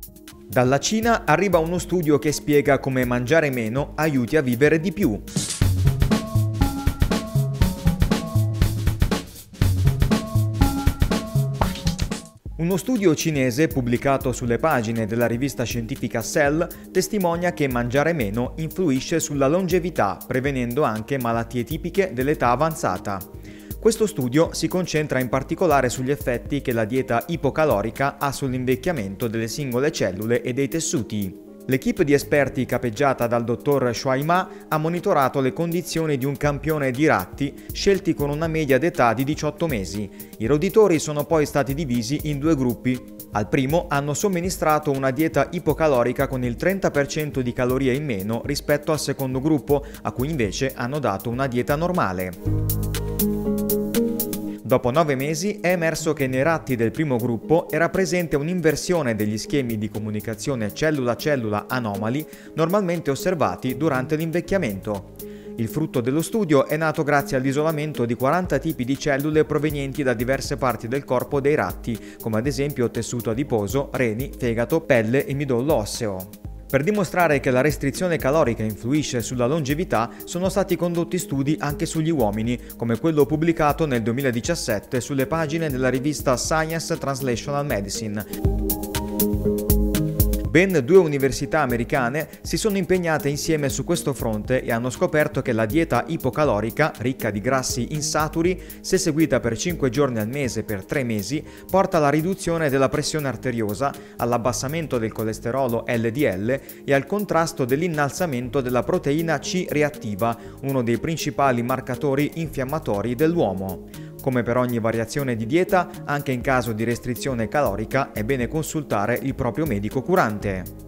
Dalla Cina arriva uno studio che spiega come mangiare meno aiuti a vivere di più. Uno studio cinese pubblicato sulle pagine della rivista scientifica Cell testimonia che mangiare meno influisce sulla longevità, prevenendo anche malattie tipiche dell'età avanzata. Questo studio si concentra in particolare sugli effetti che la dieta ipocalorica ha sull'invecchiamento delle singole cellule e dei tessuti. L'equipe di esperti capeggiata dal dottor Shuai Ma ha monitorato le condizioni di un campione di ratti scelti con una media d'età di 18 mesi. I roditori sono poi stati divisi in due gruppi. Al primo hanno somministrato una dieta ipocalorica con il 30% di calorie in meno rispetto al secondo gruppo, a cui invece hanno dato una dieta normale. Dopo 9 mesi è emerso che nei ratti del primo gruppo era presente un'inversione degli schemi di comunicazione cellula-cellula anomali normalmente osservati durante l'invecchiamento. Il frutto dello studio è nato grazie all'isolamento di 40 tipi di cellule provenienti da diverse parti del corpo dei ratti, come ad esempio tessuto adiposo, reni, fegato, pelle e midollo osseo. Per dimostrare che la restrizione calorica influisce sulla longevità, sono stati condotti studi anche sugli uomini, come quello pubblicato nel 2017 sulle pagine della rivista Science Translational Medicine. Ben 2 università americane si sono impegnate insieme su questo fronte e hanno scoperto che la dieta ipocalorica, ricca di grassi insaturi, se seguita per 5 giorni al mese per 3 mesi, porta alla riduzione della pressione arteriosa, all'abbassamento del colesterolo LDL e al contrasto dell'innalzamento della proteina C reattiva, uno dei principali marcatori infiammatori dell'uomo. Come per ogni variazione di dieta, anche in caso di restrizione calorica è bene consultare il proprio medico curante.